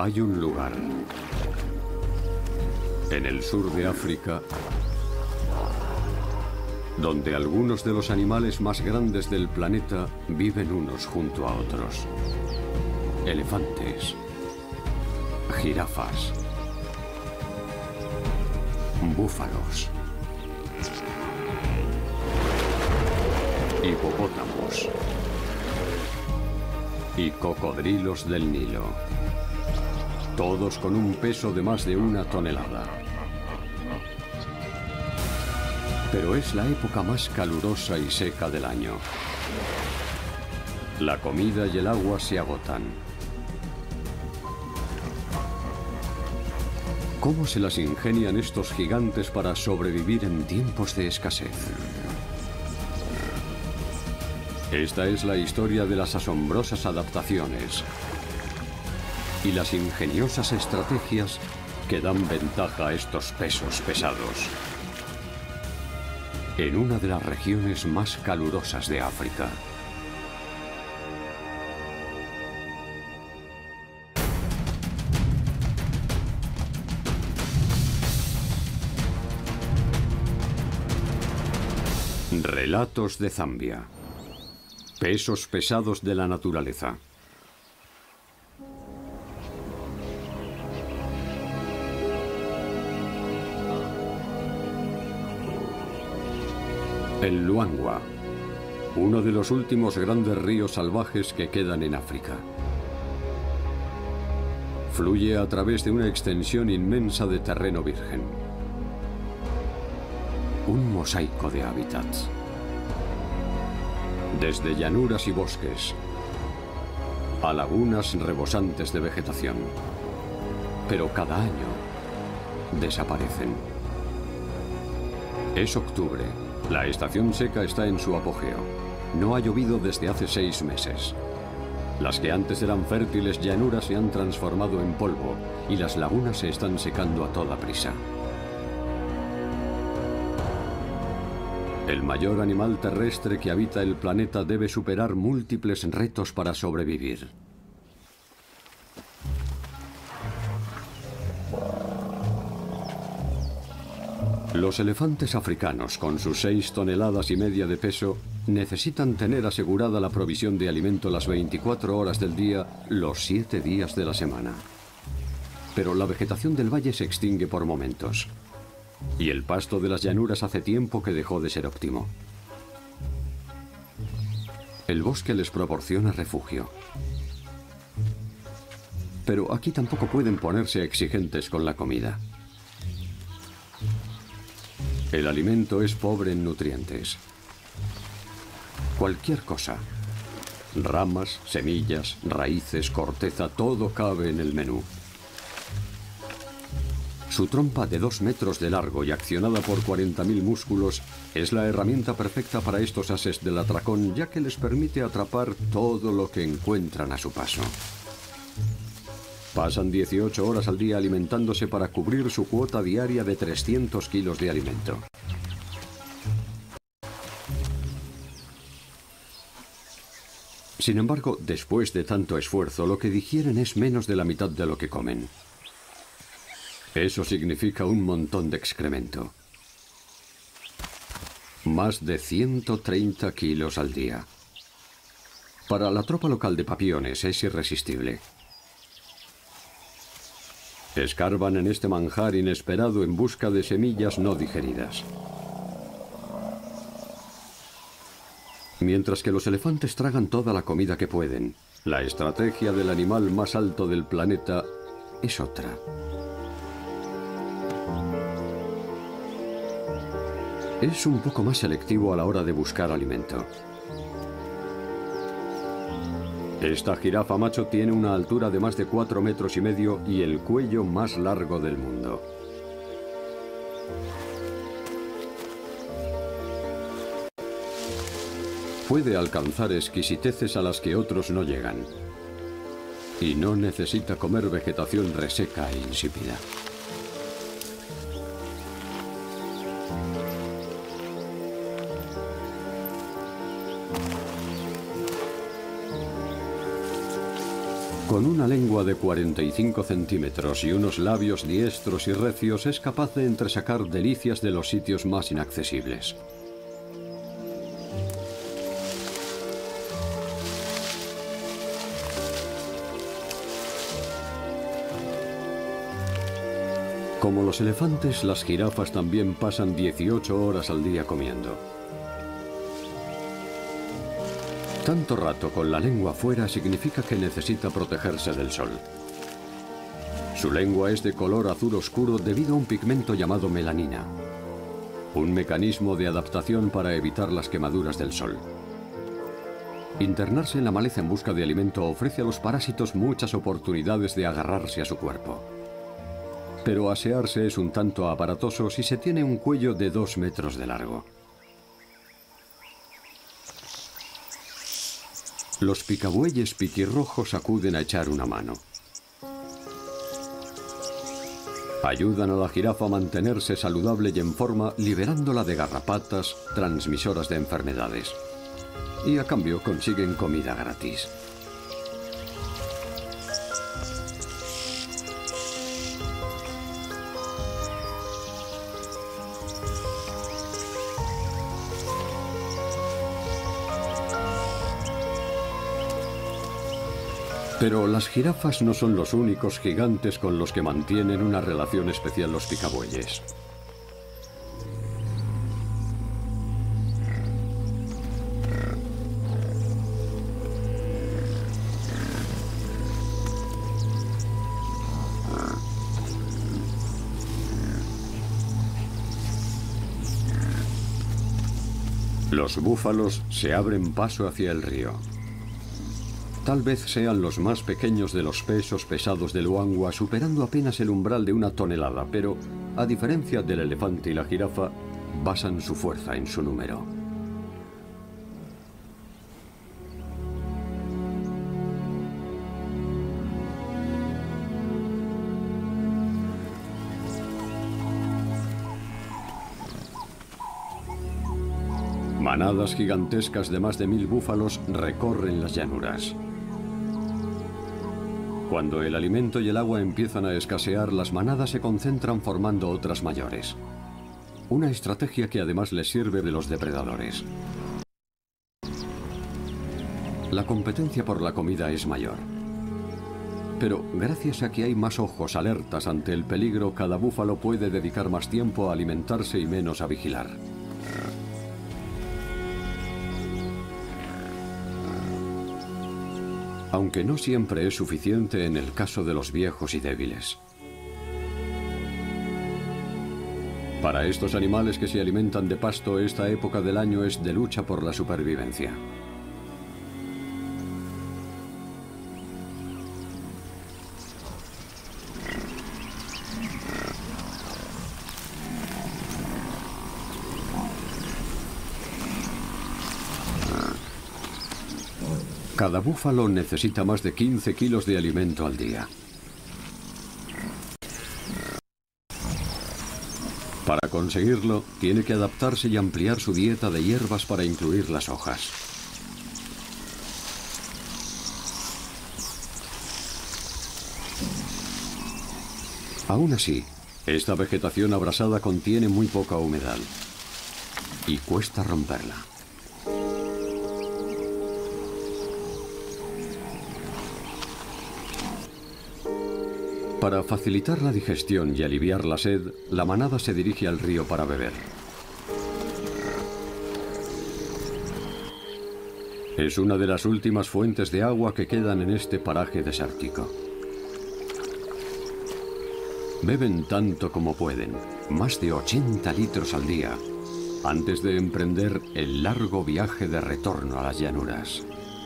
Hay un lugar en el sur de África donde algunos de los animales más grandes del planeta viven unos junto a otros. Elefantes, jirafas, búfalos, hipopótamos y cocodrilos del Nilo. Todos con un peso de más de 1 tonelada. Pero es la época más calurosa y seca del año. La comida y el agua se agotan. ¿Cómo se las ingenian estos gigantes para sobrevivir en tiempos de escasez? Esta es la historia de las asombrosas adaptaciones y las ingeniosas estrategias que dan ventaja a estos pesos pesados en una de las regiones más calurosas de África. Relatos de Zambia. Pesos pesados de la naturaleza. El Luangwa, uno de los últimos grandes ríos salvajes que quedan en África. Fluye a través de una extensión inmensa de terreno virgen. Un mosaico de hábitats. Desde llanuras y bosques a lagunas rebosantes de vegetación. Pero cada año desaparecen. Es octubre. La estación seca está en su apogeo. No ha llovido desde hace 6 meses. Las que antes eran fértiles llanuras se han transformado en polvo y las lagunas se están secando a toda prisa. El mayor animal terrestre que habita el planeta debe superar múltiples retos para sobrevivir. Los elefantes africanos, con sus 6,5 toneladas de peso, necesitan tener asegurada la provisión de alimento las 24 horas del día, los 7 días de la semana. Pero la vegetación del valle se extingue por momentos. Y el pasto de las llanuras hace tiempo que dejó de ser óptimo. El bosque les proporciona refugio. Pero aquí tampoco pueden ponerse exigentes con la comida. El alimento es pobre en nutrientes. Cualquier cosa, ramas, semillas, raíces, corteza, todo cabe en el menú. Su trompa de 2 metros de largo y accionada por 40.000 músculos es la herramienta perfecta para estos ases del atracón, ya que les permite atrapar todo lo que encuentran a su paso. Pasan 18 horas al día alimentándose para cubrir su cuota diaria de 300 kilos de alimento. Sin embargo, después de tanto esfuerzo, lo que digieren es menos de la mitad de lo que comen. Eso significa un montón de excremento. Más de 130 kilos al día. Para la tropa local de papiones es irresistible. Escarban en este manjar inesperado en busca de semillas no digeridas. Mientras que los elefantes tragan toda la comida que pueden, la estrategia del animal más alto del planeta es otra. Es un poco más selectivo a la hora de buscar alimento. Esta jirafa macho tiene una altura de más de 4,5 metros y el cuello más largo del mundo. Puede alcanzar exquisiteces a las que otros no llegan. Y no necesita comer vegetación reseca e insípida. Con una lengua de 45 centímetros y unos labios diestros y recios es capaz de entresacar delicias de los sitios más inaccesibles. Como los elefantes, las jirafas también pasan 18 horas al día comiendo. Tanto rato con la lengua fuera significa que necesita protegerse del sol. Su lengua es de color azul oscuro debido a un pigmento llamado melanina, un mecanismo de adaptación para evitar las quemaduras del sol. Internarse en la maleza en busca de alimento ofrece a los parásitos muchas oportunidades de agarrarse a su cuerpo. Pero asearse es un tanto aparatoso si se tiene un cuello de 2 metros de largo. Los picabueyes piquirrojos acuden a echar una mano. Ayudan a la jirafa a mantenerse saludable y en forma, liberándola de garrapatas, transmisoras de enfermedades. Y a cambio consiguen comida gratis. Pero las jirafas no son los únicos gigantes con los que mantienen una relación especial los picabueyes. Los búfalos se abren paso hacia el río. Tal vez sean los más pequeños de los pesos pesados del luangwa, superando apenas el umbral de 1 tonelada, pero, a diferencia del elefante y la jirafa, basan su fuerza en su número. Manadas gigantescas de más de 1000 búfalos recorren las llanuras. Cuando el alimento y el agua empiezan a escasear, las manadas se concentran formando otras mayores. Una estrategia que además les sirve de los depredadores. La competencia por la comida es mayor. Pero gracias a que hay más ojos alertas ante el peligro, cada búfalo puede dedicar más tiempo a alimentarse y menos a vigilar. Aunque no siempre es suficiente en el caso de los viejos y débiles. Para estos animales que se alimentan de pasto, esta época del año es de lucha por la supervivencia. Cada búfalo necesita más de 15 kilos de alimento al día. Para conseguirlo, tiene que adaptarse y ampliar su dieta de hierbas para incluir las hojas. Aún así, esta vegetación abrasada contiene muy poca humedad y cuesta romperla. Para facilitar la digestión y aliviar la sed, la manada se dirige al río para beber. Es una de las últimas fuentes de agua que quedan en este paraje desértico. Beben tanto como pueden, más de 80 litros al día, antes de emprender el largo viaje de retorno a las llanuras.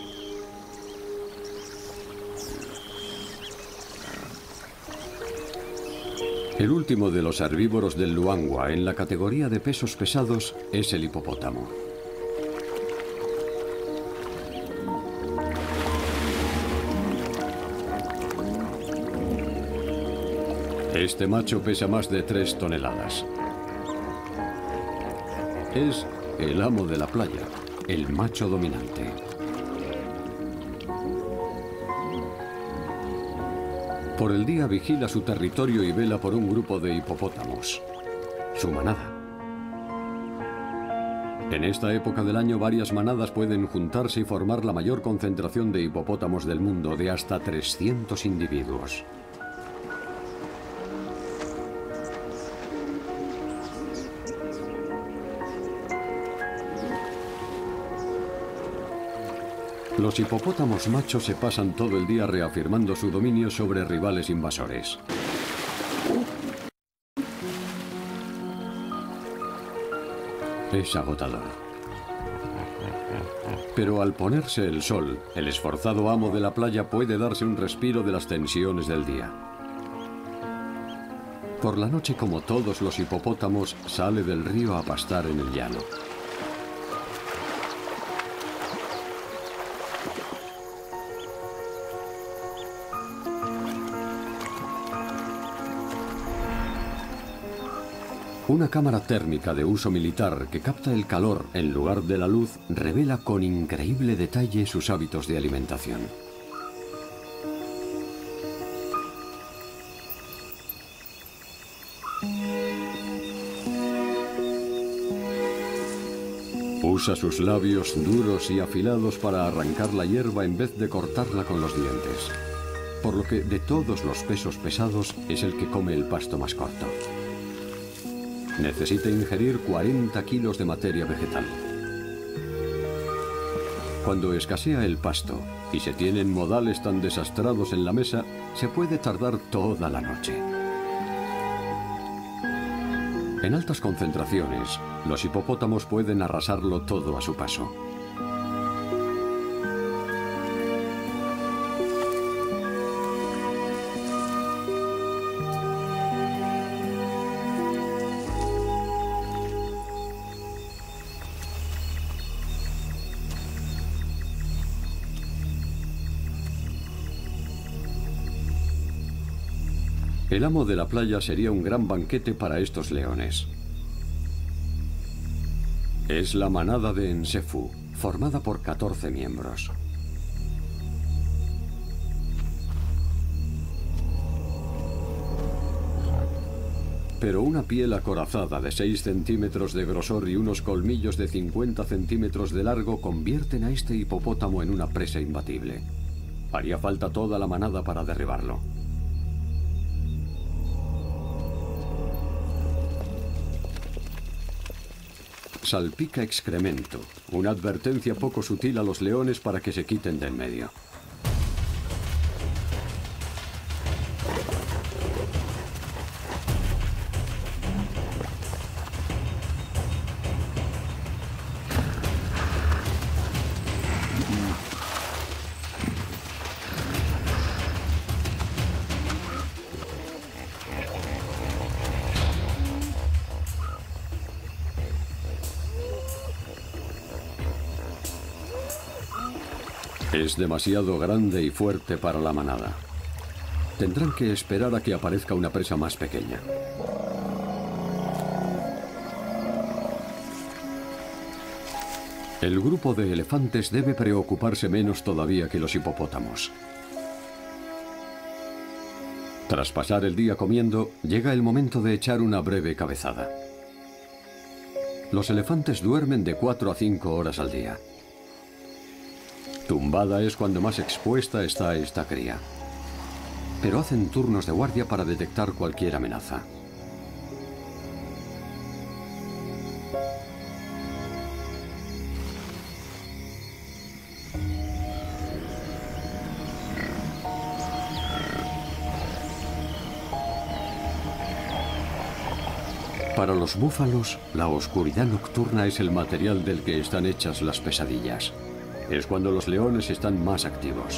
El último de los herbívoros del luangwa en la categoría de pesos pesados es el hipopótamo. Este macho pesa más de 3 toneladas. Es el amo de la playa, el macho dominante. Por el día vigila su territorio y vela por un grupo de hipopótamos, su manada. En esta época del año varias manadas pueden juntarse y formar la mayor concentración de hipopótamos del mundo, de hasta 300 individuos. Los hipopótamos machos se pasan todo el día reafirmando su dominio sobre rivales invasores. Es agotador. Pero al ponerse el sol, el esforzado amo de la playa puede darse un respiro de las tensiones del día. Por la noche, como todos los hipopótamos, sale del río a pastar en el llano. Una cámara térmica de uso militar que capta el calor en lugar de la luz revela con increíble detalle sus hábitos de alimentación. Usa sus labios duros y afilados para arrancar la hierba en vez de cortarla con los dientes. Por lo que de todos los pesos pesados es el que come el pasto más corto. Necesita ingerir 40 kilos de materia vegetal. Cuando escasea el pasto y se tienen modales tan desastrados en la mesa, se puede tardar toda la noche. En altas concentraciones, los hipopótamos pueden arrasarlo todo a su paso. El amo de la playa sería un gran banquete para estos leones. Es la manada de Nsefú, formada por 14 miembros. Pero una piel acorazada de 6 centímetros de grosor y unos colmillos de 50 centímetros de largo convierten a este hipopótamo en una presa imbatible. Haría falta toda la manada para derribarlo. Salpica excremento, una advertencia poco sutil a los leones para que se quiten de en medio. Es demasiado grande y fuerte para la manada. Tendrán que esperar a que aparezca una presa más pequeña. El grupo de elefantes debe preocuparse menos todavía que los hipopótamos. Tras pasar el día comiendo, llega el momento de echar una breve cabezada. Los elefantes duermen de 4 a 5 horas al día. Tumbada es cuando más expuesta está esta cría. Pero hacen turnos de guardia para detectar cualquier amenaza. Para los búfalos, la oscuridad nocturna es el material del que están hechas las pesadillas. Es cuando los leones están más activos.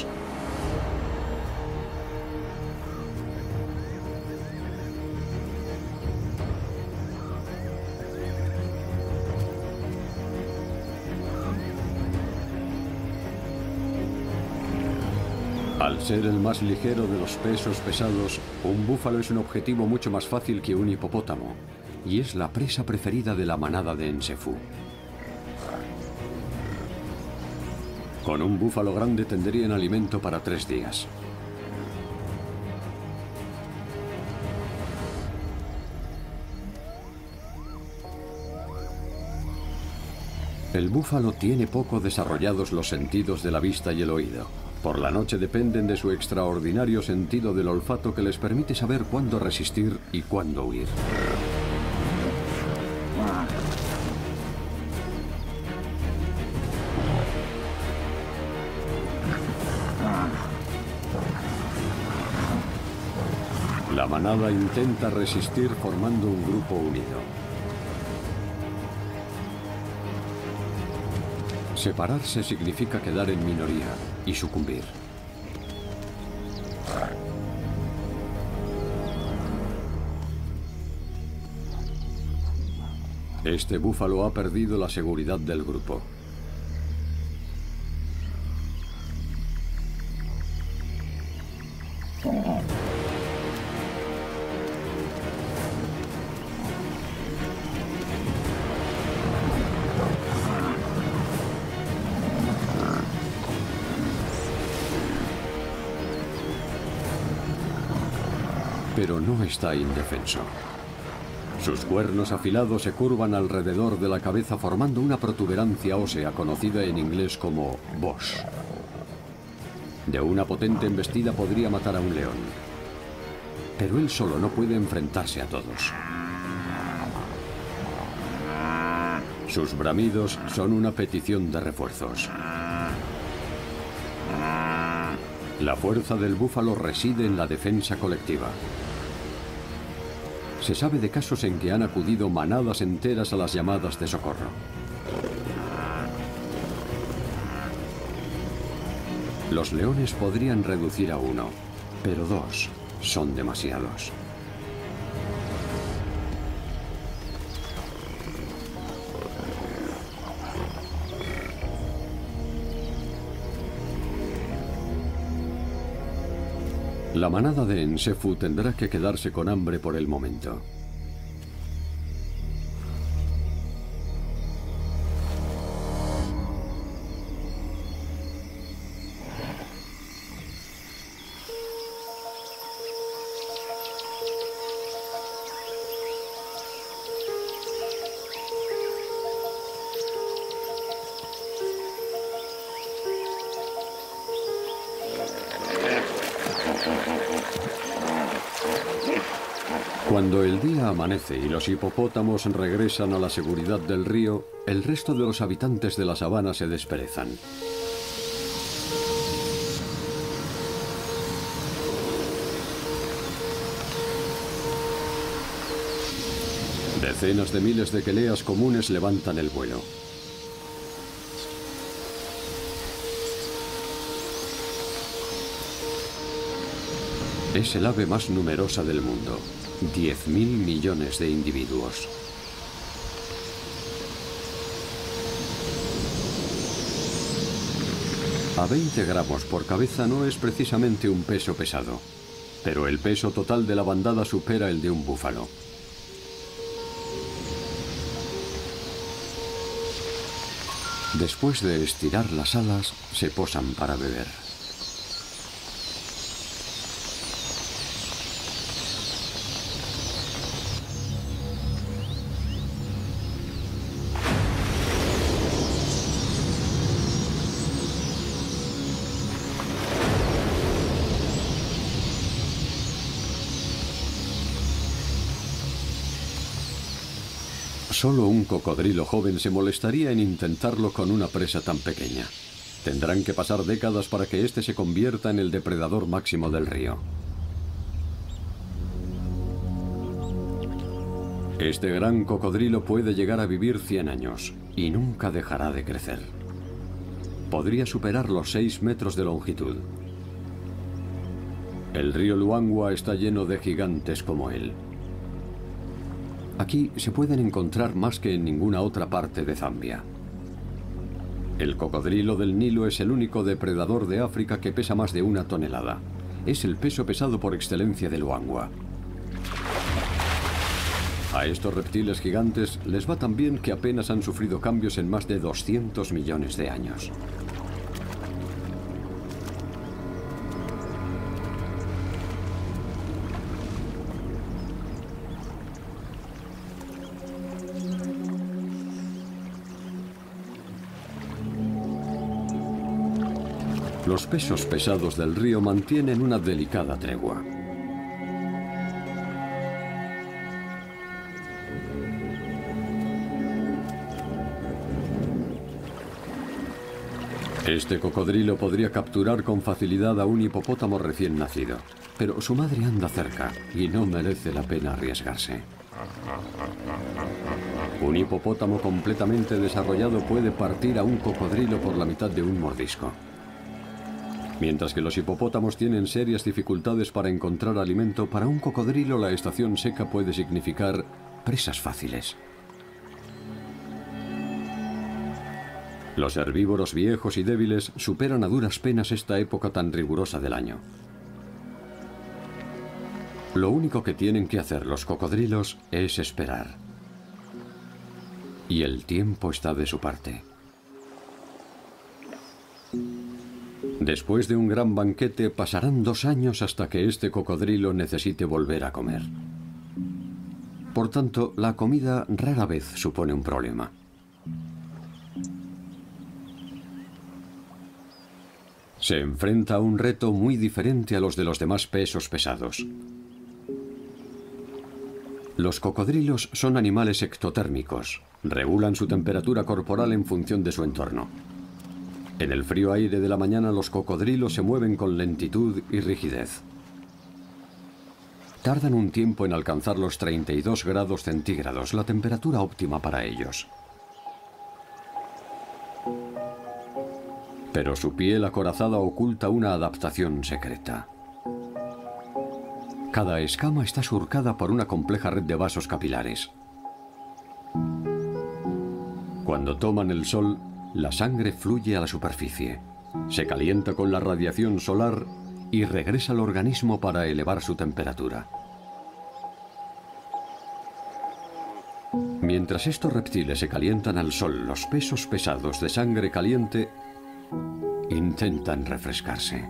Al ser el más ligero de los pesos pesados, un búfalo es un objetivo mucho más fácil que un hipopótamo, y es la presa preferida de la manada de Nsefú. Con un búfalo grande tendrían alimento para 3 días. El búfalo tiene poco desarrollados los sentidos de la vista y el oído. Por la noche dependen de su extraordinario sentido del olfato que les permite saber cuándo resistir y cuándo huir. La manada intenta resistir formando un grupo unido. Separarse significa quedar en minoría y sucumbir. Este búfalo ha perdido la seguridad del grupo. Pero no está indefenso. Sus cuernos afilados se curvan alrededor de la cabeza formando una protuberancia ósea conocida en inglés como boss. De una potente embestida podría matar a un león. Pero él solo no puede enfrentarse a todos. Sus bramidos son una petición de refuerzos. La fuerza del búfalo reside en la defensa colectiva. Se sabe de casos en que han acudido manadas enteras a las llamadas de socorro. Los leones podrían reducir a uno, pero dos son demasiados. La manada de Nsefu tendrá que quedarse con hambre por el momento. Cuando el día amanece y los hipopótamos regresan a la seguridad del río, el resto de los habitantes de la sabana se desperezan. Decenas de miles de queleas comunes levantan el vuelo. Es el ave más numerosa del mundo. 10.000 millones de individuos. A 20 gramos por cabeza no es precisamente un peso pesado, pero el peso total de la bandada supera el de un búfalo. Después de estirar las alas, se posan para beber. Solo un cocodrilo joven se molestaría en intentarlo con una presa tan pequeña. Tendrán que pasar décadas para que éste se convierta en el depredador máximo del río. Este gran cocodrilo puede llegar a vivir 100 años y nunca dejará de crecer. Podría superar los 6 metros de longitud. El río Luangwa está lleno de gigantes como él. Aquí se pueden encontrar más que en ninguna otra parte de Zambia. El cocodrilo del Nilo es el único depredador de África que pesa más de 1 tonelada. Es el peso pesado por excelencia de Luangwa. A estos reptiles gigantes les va tan bien que apenas han sufrido cambios en más de 200 millones de años. Los pesos pesados del río mantienen una delicada tregua. Este cocodrilo podría capturar con facilidad a un hipopótamo recién nacido, pero su madre anda cerca y no merece la pena arriesgarse. Un hipopótamo completamente desarrollado puede partir a un cocodrilo por la mitad de un mordisco. Mientras que los hipopótamos tienen serias dificultades para encontrar alimento, para un cocodrilo la estación seca puede significar presas fáciles. Los herbívoros viejos y débiles superan a duras penas esta época tan rigurosa del año. Lo único que tienen que hacer los cocodrilos es esperar. Y el tiempo está de su parte. Después de un gran banquete pasarán 2 años hasta que este cocodrilo necesite volver a comer. Por tanto, la comida rara vez supone un problema. Se enfrenta a un reto muy diferente a los de los demás pesos pesados. Los cocodrilos son animales ectotérmicos. Regulan su temperatura corporal en función de su entorno. En el frío aire de la mañana los cocodrilos se mueven con lentitud y rigidez. Tardan un tiempo en alcanzar los 32 grados centígrados, la temperatura óptima para ellos. Pero su piel acorazada oculta una adaptación secreta. Cada escama está surcada por una compleja red de vasos capilares. Cuando toman el sol, la sangre fluye a la superficie, se calienta con la radiación solar y regresa al organismo para elevar su temperatura. Mientras estos reptiles se calientan al sol, los pesos pesados de sangre caliente intentan refrescarse.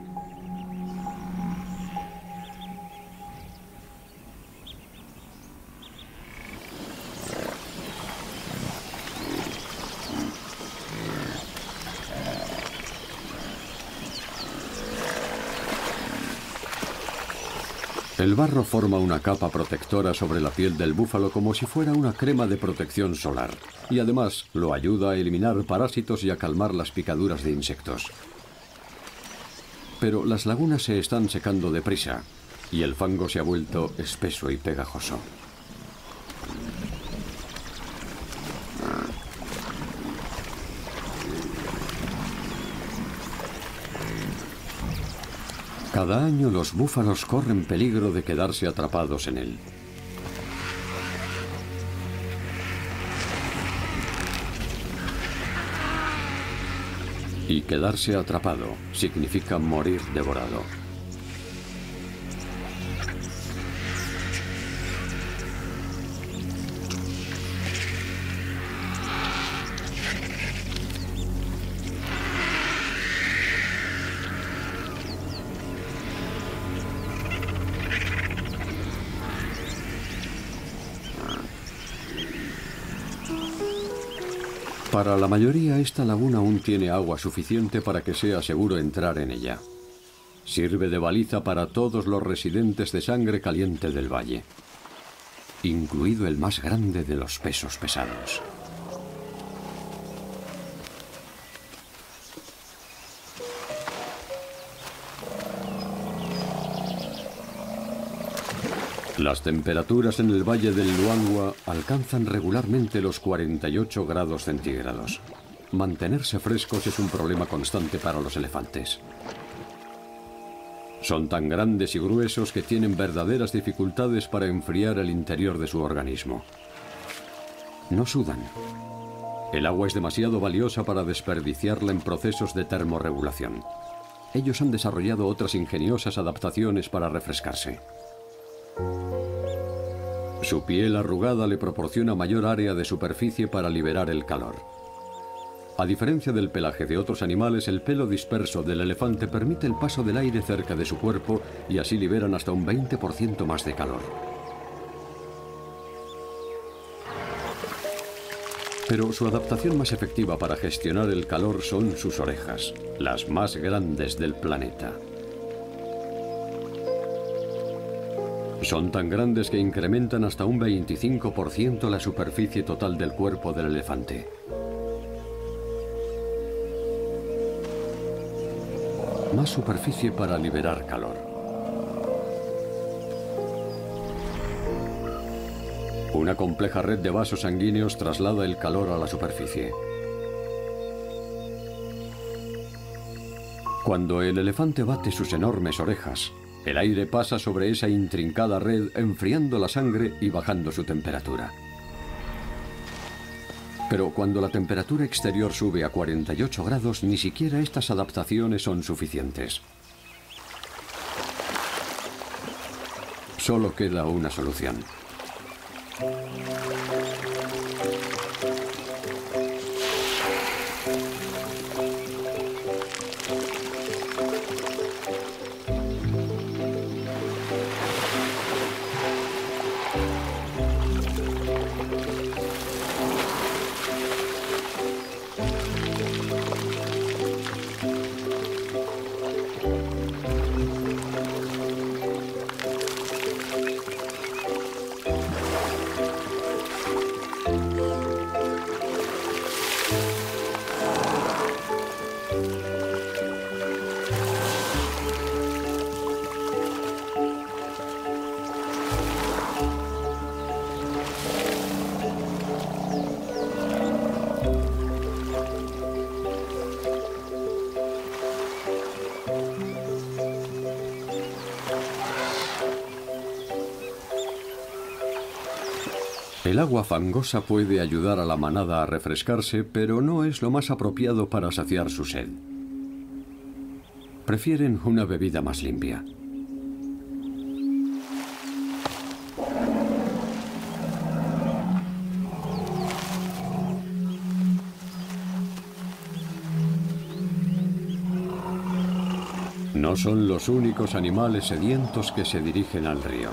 El barro forma una capa protectora sobre la piel del búfalo como si fuera una crema de protección solar, y además lo ayuda a eliminar parásitos y a calmar las picaduras de insectos. Pero las lagunas se están secando deprisa y el fango se ha vuelto espeso y pegajoso. Cada año los búfalos corren peligro de quedarse atrapados en él. Y quedarse atrapado significa morir devorado. Para la mayoría, esta laguna aún tiene agua suficiente para que sea seguro entrar en ella. Sirve de baliza para todos los residentes de sangre caliente del valle, incluido el más grande de los pesos pesados. Las temperaturas en el valle del Luangwa alcanzan regularmente los 48 grados centígrados. Mantenerse frescos es un problema constante para los elefantes. Son tan grandes y gruesos que tienen verdaderas dificultades para enfriar el interior de su organismo. No sudan. El agua es demasiado valiosa para desperdiciarla en procesos de termorregulación. Ellos han desarrollado otras ingeniosas adaptaciones para refrescarse. Su piel arrugada le proporciona mayor área de superficie para liberar el calor. A diferencia del pelaje de otros animales, el pelo disperso del elefante permite el paso del aire cerca de su cuerpo y así liberan hasta un 20% más de calor. Pero su adaptación más efectiva para gestionar el calor son sus orejas, las más grandes del planeta. Son tan grandes que incrementan hasta un 25% la superficie total del cuerpo del elefante. Más superficie para liberar calor. Una compleja red de vasos sanguíneos traslada el calor a la superficie. Cuando el elefante bate sus enormes orejas, el aire pasa sobre esa intrincada red, enfriando la sangre y bajando su temperatura. Pero cuando la temperatura exterior sube a 48 grados, ni siquiera estas adaptaciones son suficientes. Solo queda una solución. El agua fangosa puede ayudar a la manada a refrescarse, pero no es lo más apropiado para saciar su sed. Prefieren una bebida más limpia. No son los únicos animales sedientos que se dirigen al río.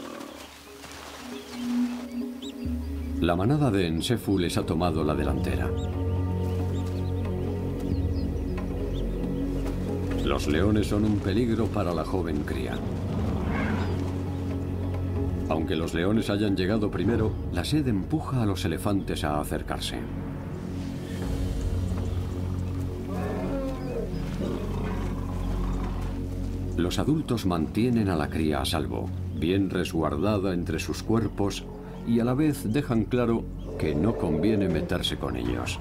La manada de Enseful les ha tomado la delantera. Los leones son un peligro para la joven cría. Aunque los leones hayan llegado primero, la sed empuja a los elefantes a acercarse. Los adultos mantienen a la cría a salvo, bien resguardada entre sus cuerpos, y a la vez dejan claro que no conviene meterse con ellos.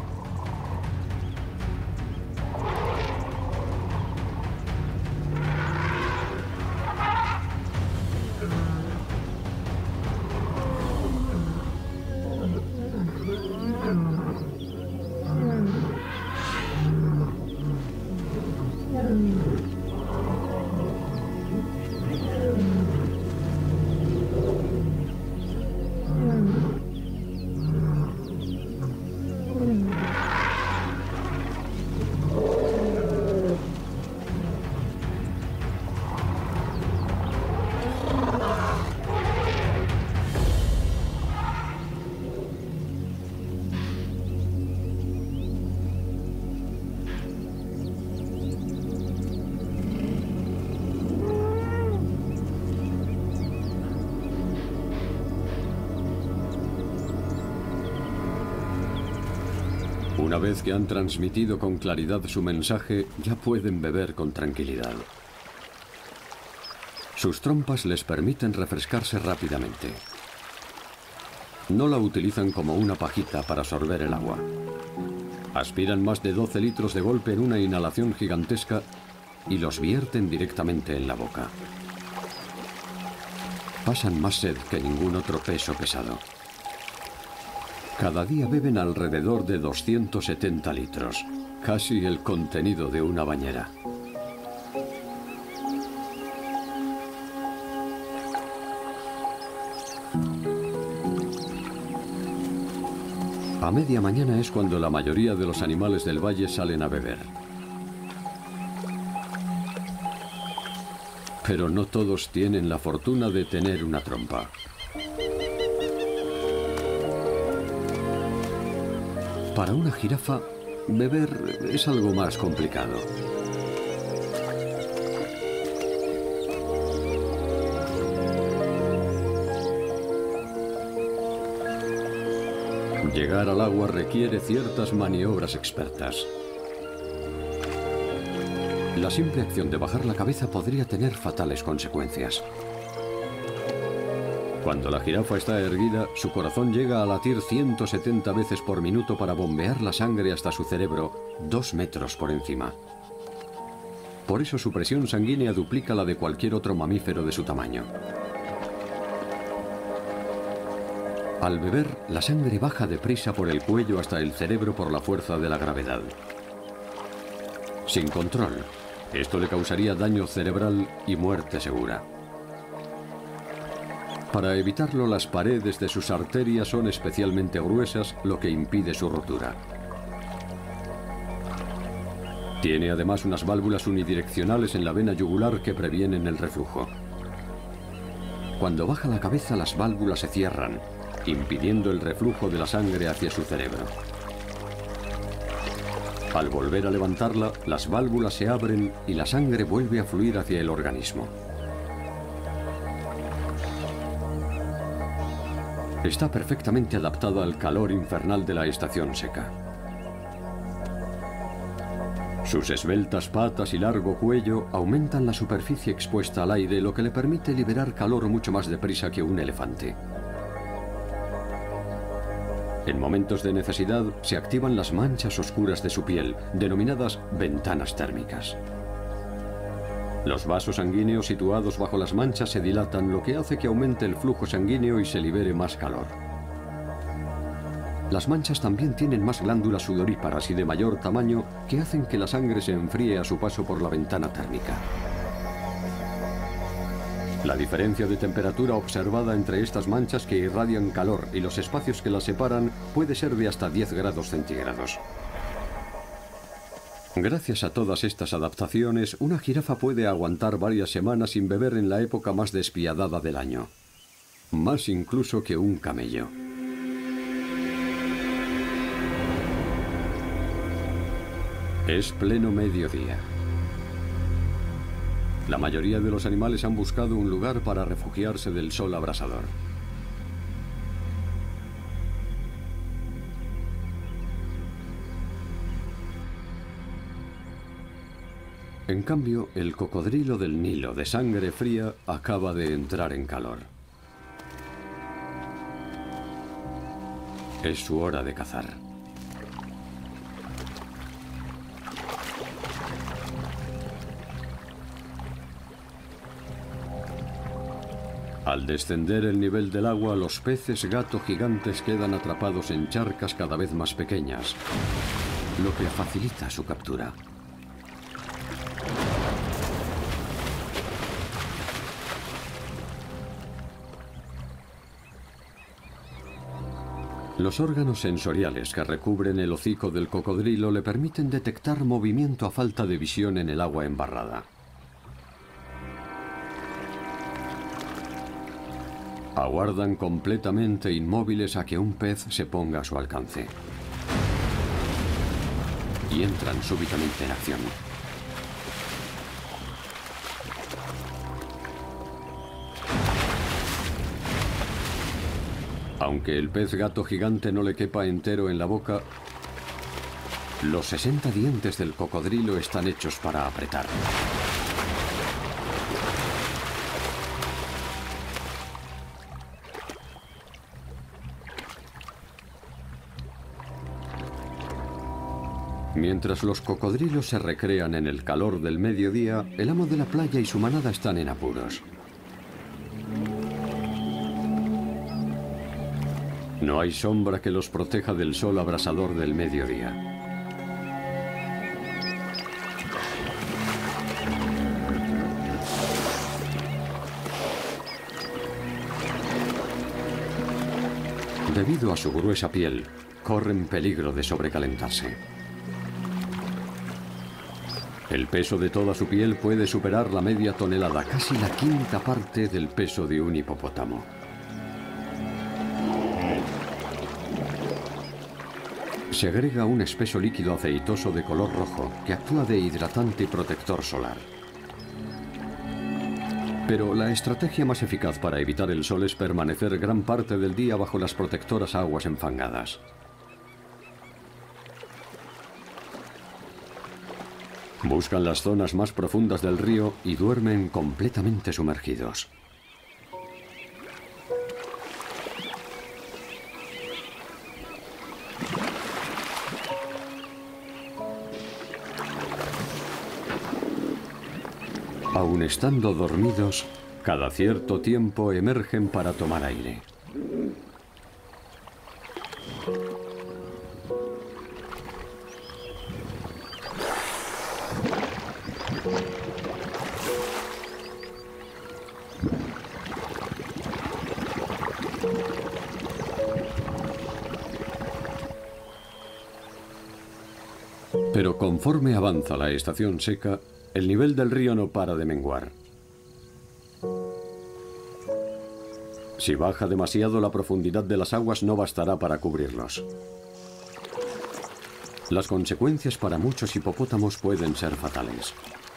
Una vez que han transmitido con claridad su mensaje, ya pueden beber con tranquilidad. Sus trompas les permiten refrescarse rápidamente. No la utilizan como una pajita para sorber el agua. Aspiran más de 12 litros de golpe en una inhalación gigantesca y los vierten directamente en la boca. Pasan más sed que ningún otro peso pesado. Cada día beben alrededor de 270 litros, casi el contenido de una bañera. A media mañana es cuando la mayoría de los animales del valle salen a beber. Pero no todos tienen la fortuna de tener una trompa. Para una jirafa, beber es algo más complicado. Llegar al agua requiere ciertas maniobras expertas. La simple acción de bajar la cabeza podría tener fatales consecuencias. Cuando la jirafa está erguida, su corazón llega a latir 170 veces por minuto para bombear la sangre hasta su cerebro, 2 metros por encima. Por eso su presión sanguínea duplica la de cualquier otro mamífero de su tamaño. Al beber, la sangre baja deprisa por el cuello hasta el cerebro por la fuerza de la gravedad. Sin control, esto le causaría daño cerebral y muerte segura. Para evitarlo, las paredes de sus arterias son especialmente gruesas, lo que impide su rotura. Tiene además unas válvulas unidireccionales en la vena yugular que previenen el reflujo. Cuando baja la cabeza, las válvulas se cierran, impidiendo el reflujo de la sangre hacia su cerebro. Al volver a levantarla, las válvulas se abren y la sangre vuelve a fluir hacia el organismo. Está perfectamente adaptada al calor infernal de la estación seca. Sus esbeltas patas y largo cuello aumentan la superficie expuesta al aire, lo que le permite liberar calor mucho más deprisa que un elefante. En momentos de necesidad se activan las manchas oscuras de su piel, denominadas ventanas térmicas. Los vasos sanguíneos situados bajo las manchas se dilatan, lo que hace que aumente el flujo sanguíneo y se libere más calor. Las manchas también tienen más glándulas sudoríparas y de mayor tamaño que hacen que la sangre se enfríe a su paso por la ventana térmica. La diferencia de temperatura observada entre estas manchas que irradian calor y los espacios que las separan puede ser de hasta 10 grados centígrados. Gracias a todas estas adaptaciones, una jirafa puede aguantar varias semanas sin beber en la época más despiadada del año. Más incluso que un camello. Es pleno mediodía. La mayoría de los animales han buscado un lugar para refugiarse del sol abrasador. En cambio, el cocodrilo del Nilo de sangre fría acaba de entrar en calor. Es su hora de cazar. Al descender el nivel del agua, los peces gato gigantes quedan atrapados en charcas cada vez más pequeñas, lo que facilita su captura. Los órganos sensoriales que recubren el hocico del cocodrilo le permiten detectar movimiento a falta de visión en el agua embarrada. Aguardan completamente inmóviles a que un pez se ponga a su alcance. Y entran súbitamente en acción. Aunque el pez gato gigante no le quepa entero en la boca, los 60 dientes del cocodrilo están hechos para apretar. Mientras los cocodrilos se recrean en el calor del mediodía, el amo de la playa y su manada están en apuros. No hay sombra que los proteja del sol abrasador del mediodía. Debido a su gruesa piel, corren peligro de sobrecalentarse. El peso de toda su piel puede superar la media tonelada, casi la quinta parte del peso de un hipopótamo. segrega un espeso líquido aceitoso de color rojo que actúa de hidratante y protector solar. Pero la estrategia más eficaz para evitar el sol es permanecer gran parte del día bajo las protectoras aguas enfangadas. Buscan las zonas más profundas del río y duermen completamente sumergidos. Aun estando dormidos, cada cierto tiempo emergen para tomar aire. Pero conforme avanza la estación seca, el nivel del río no para de menguar. Si baja demasiado, la profundidad de las aguas no bastará para cubrirlos. Las consecuencias para muchos hipopótamos pueden ser fatales.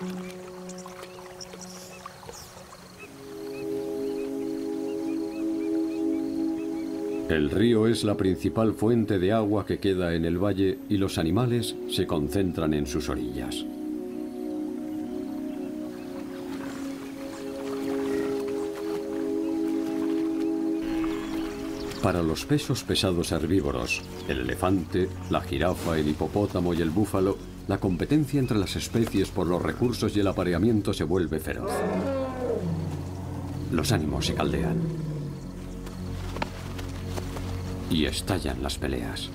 El río es la principal fuente de agua que queda en el valle y los animales se concentran en sus orillas. Para los pesos pesados herbívoros, el elefante, la jirafa, el hipopótamo y el búfalo, la competencia entre las especies por los recursos y el apareamiento se vuelve feroz. Los ánimos se caldean. Y estallan las peleas.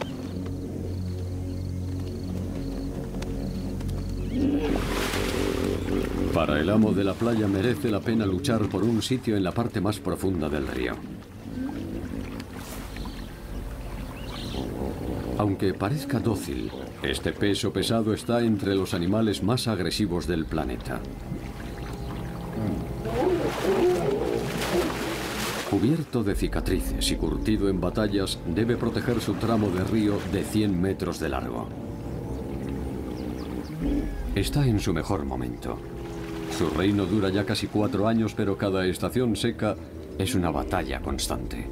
Para el amo de la playa merece la pena luchar por un sitio en la parte más profunda del río. Aunque parezca dócil, este peso pesado está entre los animales más agresivos del planeta. Cubierto de cicatrices y curtido en batallas, debe proteger su tramo de río de 100 metros de largo. Está en su mejor momento. Su reino dura ya casi 4 años, pero cada estación seca es una batalla constante.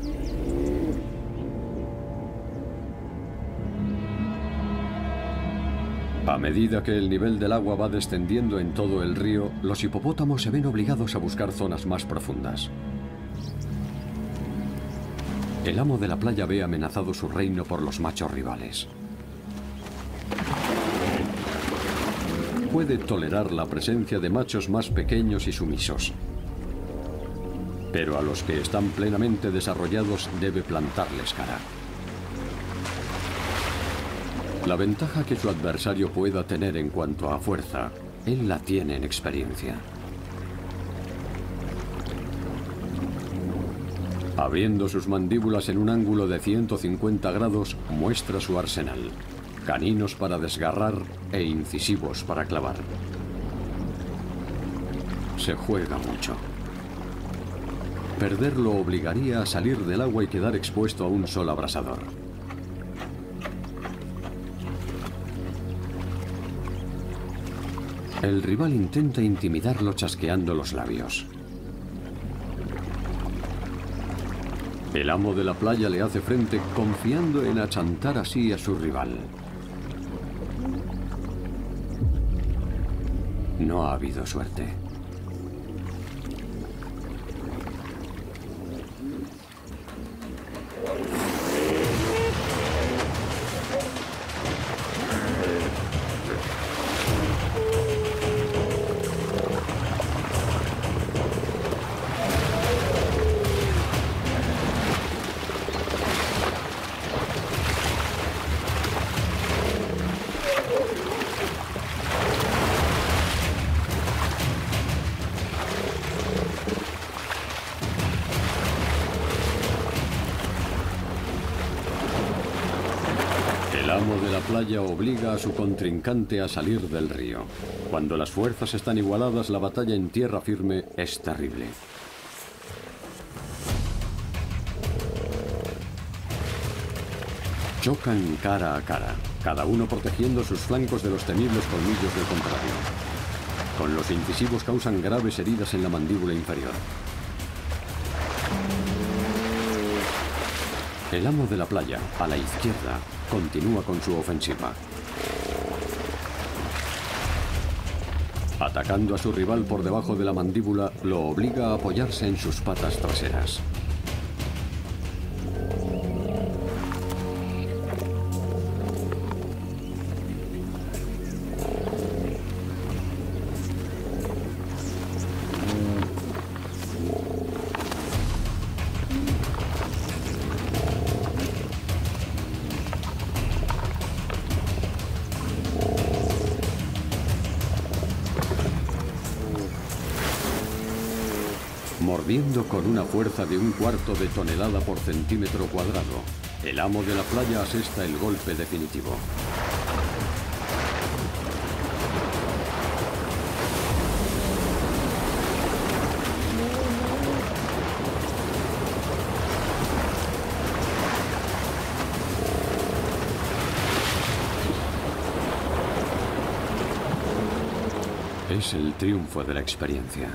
A medida que el nivel del agua va descendiendo en todo el río, los hipopótamos se ven obligados a buscar zonas más profundas. El amo de la playa ve amenazado su reino por los machos rivales. Puede tolerar la presencia de machos más pequeños y sumisos, pero a los que están plenamente desarrollados debe plantarles cara. La ventaja que su adversario pueda tener en cuanto a fuerza, él la tiene en experiencia. Abriendo sus mandíbulas en un ángulo de 150 grados, muestra su arsenal. Caninos para desgarrar e incisivos para clavar. Se juega mucho. Perderlo obligaría a salir del agua y quedar expuesto a un sol abrasador. El rival intenta intimidarlo chasqueando los labios. El amo de la playa le hace frente confiando en achantar así a su rival. No ha habido suerte. El amo de la playa obliga a su contrincante a salir del río. Cuando las fuerzas están igualadas, la batalla en tierra firme es terrible. Chocan cara a cara, cada uno protegiendo sus flancos de los temibles colmillos del contrario. Con los incisivos causan graves heridas en la mandíbula inferior. El amo de la playa, a la izquierda, continúa con su ofensiva. Atacando a su rival por debajo de la mandíbula, lo obliga a apoyarse en sus patas traseras. Mordiendo con una fuerza de 1/4 de tonelada por centímetro cuadrado, el amo de la playa asesta el golpe definitivo. Es el triunfo de la experiencia.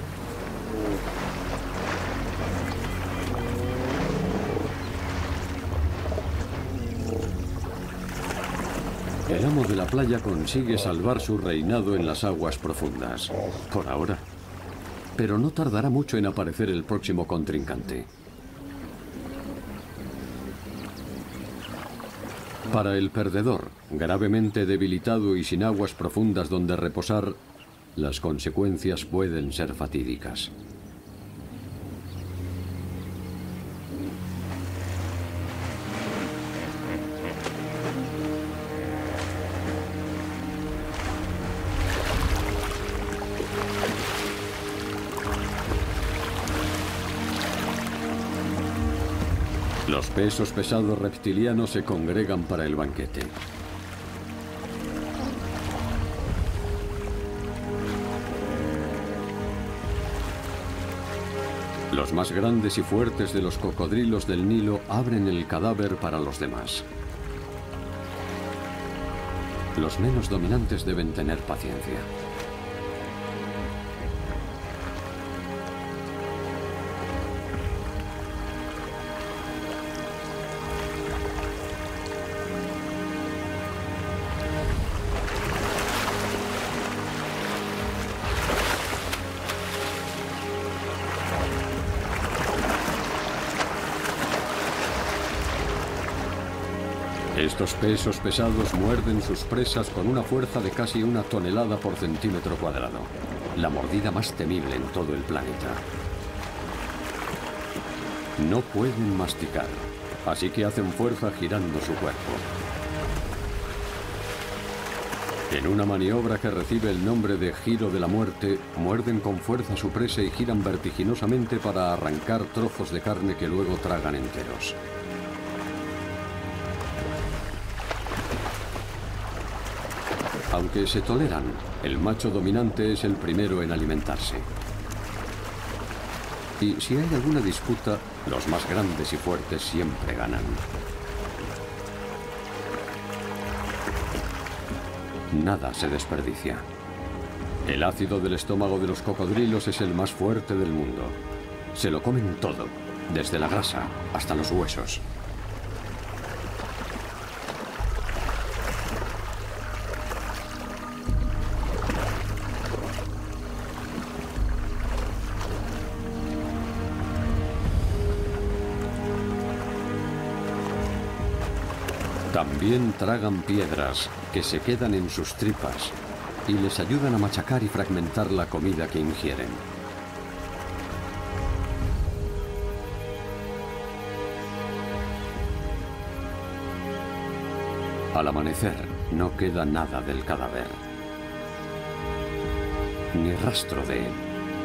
El amo de la playa consigue salvar su reinado en las aguas profundas, por ahora. Pero no tardará mucho en aparecer el próximo contrincante. Para el perdedor, gravemente debilitado y sin aguas profundas donde reposar, las consecuencias pueden ser fatídicas. Los pesos pesados reptilianos se congregan para el banquete. Los más grandes y fuertes de los cocodrilos del Nilo abren el cadáver para los demás. Los menos dominantes deben tener paciencia. Estos pesos pesados muerden sus presas con una fuerza de casi 1 tonelada por centímetro cuadrado, la mordida más temible en todo el planeta. No pueden masticar, así que hacen fuerza girando su cuerpo. En una maniobra que recibe el nombre de giro de la muerte, muerden con fuerza su presa y giran vertiginosamente para arrancar trozos de carne que luego tragan enteros. Aunque se toleran, el macho dominante es el primero en alimentarse. Y si hay alguna disputa, los más grandes y fuertes siempre ganan. Nada se desperdicia. El ácido del estómago de los cocodrilos es el más fuerte del mundo. Se lo comen todo, desde la grasa hasta los huesos. También tragan piedras que se quedan en sus tripas y les ayudan a machacar y fragmentar la comida que ingieren. Al amanecer no queda nada del cadáver, ni rastro de él.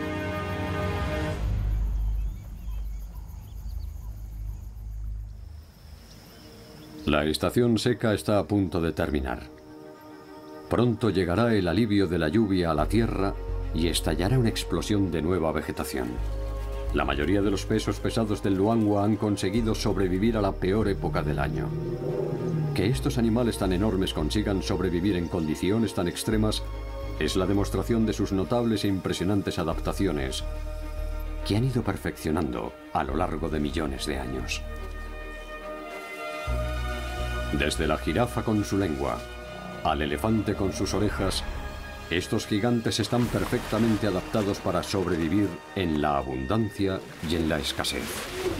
La estación seca está a punto de terminar. Pronto llegará el alivio de la lluvia a la tierra y estallará una explosión de nueva vegetación. La mayoría de los pesos pesados del Luangwa han conseguido sobrevivir a la peor época del año. Que estos animales tan enormes consigan sobrevivir en condiciones tan extremas es la demostración de sus notables e impresionantes adaptaciones, que han ido perfeccionando a lo largo de millones de años. Desde la jirafa con su lengua al elefante con sus orejas, estos gigantes están perfectamente adaptados para sobrevivir en la abundancia y en la escasez.